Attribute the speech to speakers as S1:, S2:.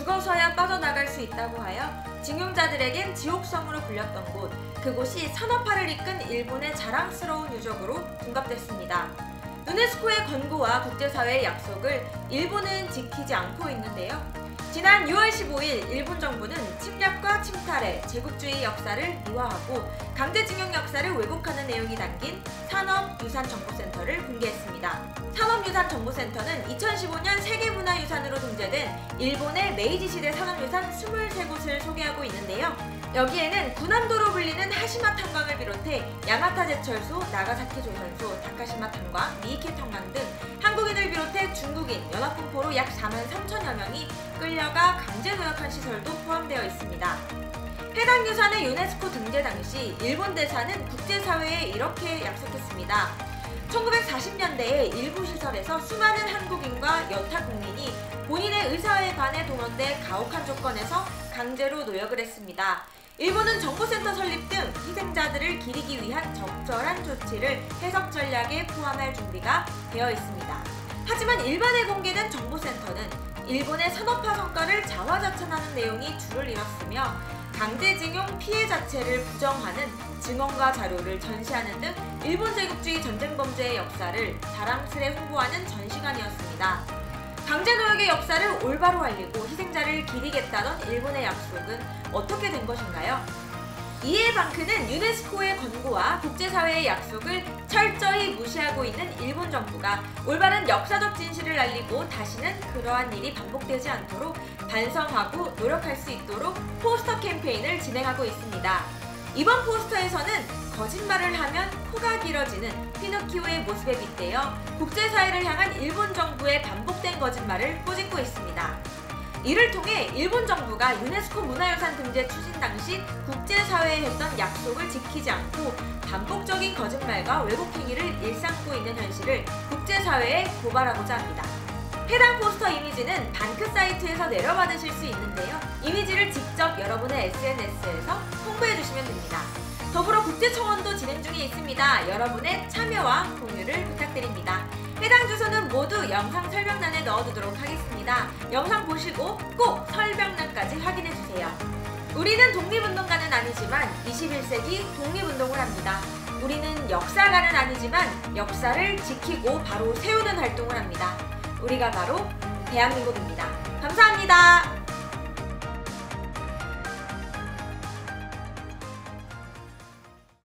S1: 죽어서야 빠져나갈 수 있다고 하여 징용자들에겐 지옥섬으로 불렸던 곳, 그곳이 산업화를 이끈 일본의 자랑스러운 유적으로 둔갑됐습니다. 유네스코의 권고와 국제사회의 약속을 일본은 지키지 않고 있는데요. 지난 6월 15일 일본 정부는 침략과 침탈의 제국주의 역사를 미화하고 강제징용 역사를 왜곡하는 내용이 담긴 산업유산정보센터를 공개했습니다. 산업유산정보센터는 2015년 세계문화유산으로 등재된 일본의 메이지시대 산업유산 23곳을 소개하고 있는데요. 여기에는 군함도로 불리는 하시마 탄광을 비롯해 야마타 제철소, 나가사키 조선소, 다카시마 탄광, 미이케 탄광 등 한국인을 비롯해 중국인, 연합군포로 약 43,000여 명이 끌려가 강제 노역한 시설도 포함되어 있습니다. 해당 유산의 유네스코 등재 당시 일본 대사는 국제사회에 이렇게 약속했습니다. 1940년대에 일부 시설에서 수많은 한국인과 여타 국민이 본인의 의사에 관해 동원돼 가혹한 조건에서 강제로 노역을 했습니다. 일본은 정보센터 설립 등 희생자들을 기리기 위한 적절한 조치를 해석 전략에 포함할 준비가 되어 있습니다. 하지만 일반에 공개된 정보센터는 일본의 산업화 성과를 자화자찬하는 내용이 줄을 이뤘으며 강제징용 피해 자체를 부정하는 증언과 자료를 전시하는 등 일본 제국주의 전쟁범죄의 역사를 자랑스레 홍보하는 전시관이었습니다. 강제노역의 역사를 올바로 알리고 희생자를 기리겠다던 일본의 약속은 어떻게 된 것인가요? 이에 방크는 유네스코의 권고와 국제사회의 약속을 철저히 무시하고 있는 일본 정부가 올바른 역사적 진실을 알리고 다시는 그러한 일이 반복되지 않도록 반성하고 노력할 수 있도록 포스터 캠페인을 진행하고 있습니다. 이번 포스터에서는 거짓말을 하면 코가 길어지는 피노키오의 모습에 빗대어 국제사회를 향한 일본 정부의 반복된 거짓말을 꼬집고 있습니다. 이를 통해 일본 정부가 유네스코 문화유산 등재 추진 당시 국제사회에 했던 약속을 지키지 않고 반복적인 거짓말과 왜곡 행위를 일삼고 있는 현실을 국제사회에 고발하고자 합니다. 해당 포스터 이미지는 반크 사이트에서 내려받으실 수 있는데요. 이미지를 직접 여러분의 SNS에서 홍보해주시면 됩니다. 더불어 국제청원도 진행 중에 있습니다. 여러분의 참여와 공유를 부탁드립니다. 해당 주소는 모두 영상 설명란에 넣어두도록 하겠습니다. 영상 보시고 꼭 설명란까지 확인해주세요. 우리는 독립운동가는 아니지만 21세기 독립운동을 합니다. 우리는 역사가는 아니지만 역사를 지키고 바로 세우는 활동을 합니다. 우리가 바로 대한민국입니다. 감사합니다.